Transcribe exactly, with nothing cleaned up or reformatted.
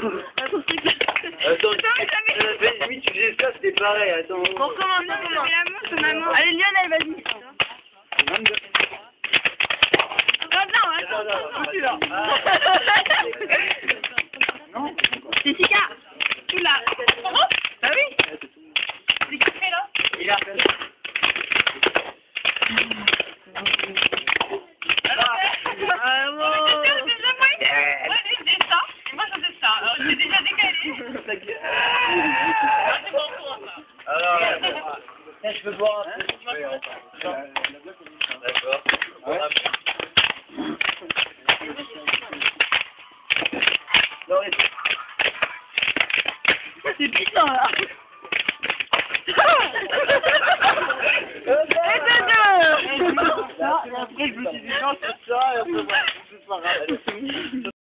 Attends, oui, tu faisais ça, c'était pareil, attends. On recommence, on recommence. Allez, Lionel, vas-y. Non. Jessica. Tout là. Ah oui. C'est qui fait là? Il a. Alors, tiens, je peux boire un peu. D'accord. C'est puissant là. Après, je me suis dit, non, c'est ça, et après, voilà, c'est pas grave.